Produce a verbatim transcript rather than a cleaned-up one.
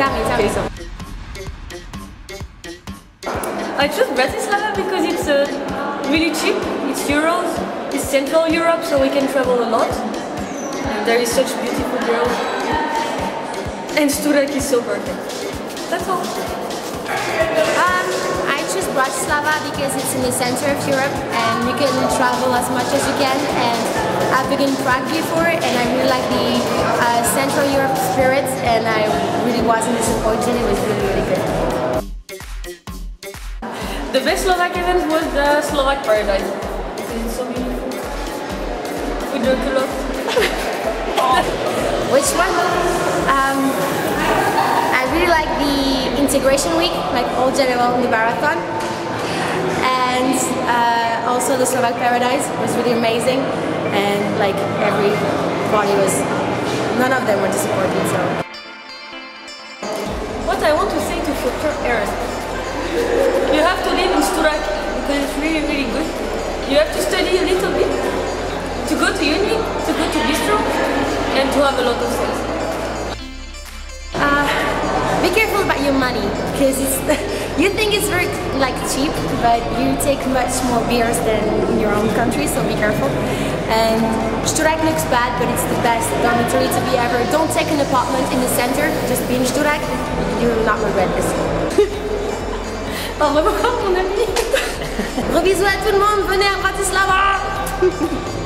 Tell me, tell Okay, me. so I chose Bratislava because it's uh, really cheap. It's euros. It's Central Europe, so we can travel a lot. And there is such beautiful girls. And Sturak is so perfect. That's all. Um, I choose Bratislava because it's in the center of Europe and you can travel as much as you can. And I've been in Prague before and I really like the uh, Central Europe spirit and I really wasn't disappointed. It was really, really good. The best Slovak event was the Slovak Paradise. It's so beautiful. We drank a lot. Which one? Um, I really like the integration week, like all general in the marathon. And uh, also the Slovak Paradise was really amazing. And like everybody was, none of them were disappointed. So. What I want to say to future Erasmus. You have to live in Sturak because it's really, really good. You have to study a little bit, to go to uni, to go to bistro, and to have a lot of sex. Uh, be careful about your money, because it's you think it's very like cheap, but you take much more beers than in your own country, so be careful. And Sturak looks bad, but it's the best dormitory to be ever. Don't take an apartment in the center, just be in Sturak. You will not regret this. Au revoir mon ami. Gros bisous à tout le monde, venez à Bratislava.